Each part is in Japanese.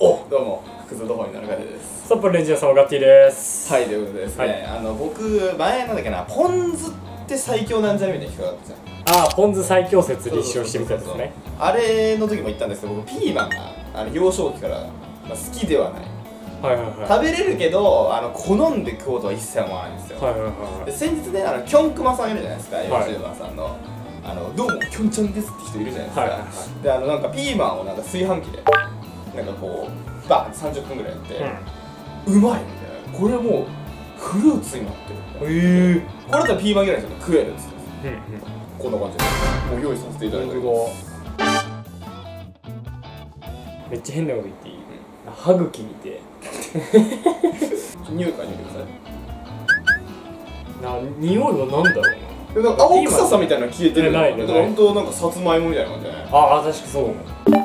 お、どうも、クズどこになるかです。 サップレンジャーさんはガッティです。 はい、ということでですね、僕、前なんだっけな、ポン酢って最強なんじゃねみたいな企画があったじゃん。 ポン酢最強説立証してみたんですね。 あれの時も言ったんですけど、僕、ピーマンが幼少期から、好きではない。食べれるけど、好んで食おうとは一切思わないんですよ。で、先日ね、キョンクマさんいるじゃないですか、YouTuberさんの。どうも、キョンちゃんですって人いるじゃないですか。で、なんかピーマンをなんか炊飯器で、なんかこう、バーン30分ぐらいやって、うまいみたいな。これもう、フルーツになってるみたいな。これだったらピーマン嫌いですよね、食えるっつって。こんな感じで、もう用意させていただいております。 めっちゃ変なこと言っていい？歯茎見て。 匂い嗅いでください。 匂いはなんだろうな。 なんか青臭さみたいなの消えてる。 ないね。 本当なんかさつまいもみたいな感じじゃない？ ああ、確かそう。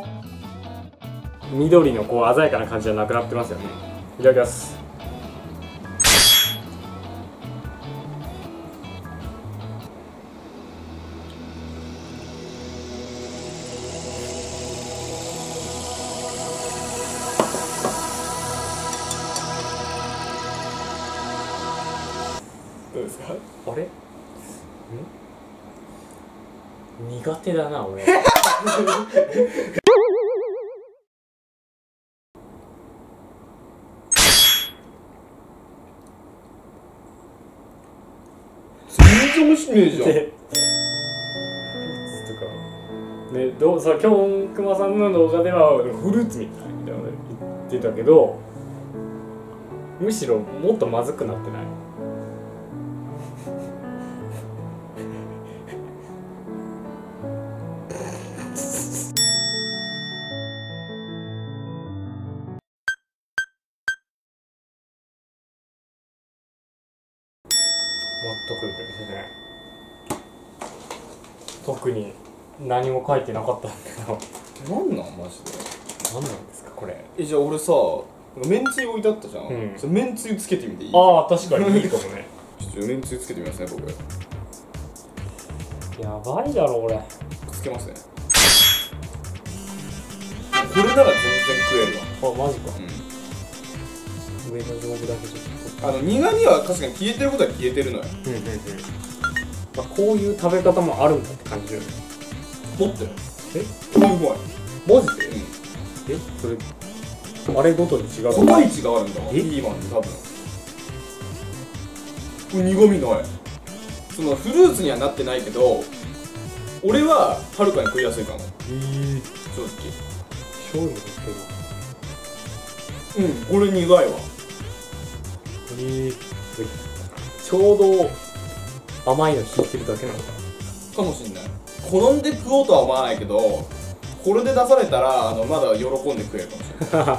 緑のこう鮮やかな感じじゃなくなってますよね。いただきます。 どうですか？ あれ？苦手だな俺。 全然美味しくねえじゃん。 ね、さ、キョンクマさんの動画ではフルーツみたいな言ってたけど、むしろもっとまずくなってない？全くですね。特に何も書いてなかったんだけど。 なんなんマジで。 何なんですかこれ。 じゃあ俺さ、めんつゆ置いてあったじゃん。それめんつゆつけてみていい？ ああ、確かにいいかもね。 ちょっとめんつゆつけてみますね、僕。 やばいだろ俺。 つけますね。これなら全然食えるわ。 あ、マジか。上の上部だけちょっと。 苦味は確かに消えてることは消えてるのよ。 まあ、こういう食べ方もあるんだって感じるよね。 持ってる。これうまい。 マジで？それあれごとに違う。 個体値があるんだわ。ピーマンって多分。これ苦味ない。そのフルーツにはなってないけど、俺ははるかに食いやすいかも。正直。 醤油もですけど。これ苦いわ。 ちょうど甘いの引いてるだけなのかな。 かもしんない。好んで食おうとは思わないけど、これで出されたらまだ喜んで食えるかもしれない。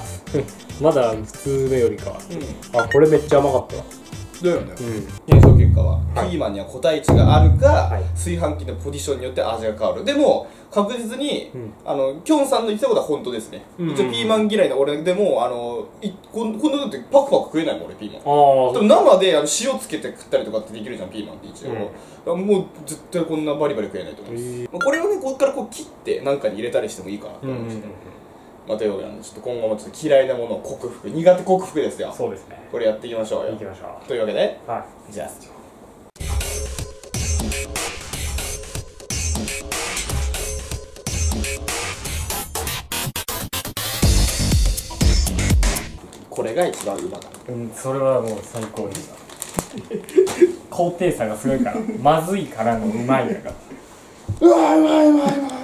まだ普通のよりかは。あ、これめっちゃ甘かったわ。 だよね。検証結果はピーマンには個体値があるか、炊飯器のポジションによって味が変わる。でも確実にキョンさんの言ってたことは本当ですね。一応ピーマン嫌いな俺でもこんなだってパクパク食えないもん俺ピーマン。でも生で塩つけて食ったりとかってできるじゃんピーマンって一応。もう絶対こんなバリバリ食えないと思います。これをねここからこう切って何かに入れたりしてもいいかなと思いますね。まあ、というわけなんでちょっと今後もちょっと嫌いなものを克服、苦手克服ですよ。 そうですね。 これやっていきましょうよ。というわけで、じゃあこれが一番うまかった。 それはもう最高でした。高低差がすごいから、まずいからのうまいだから。 うまいうまいうまいうまい。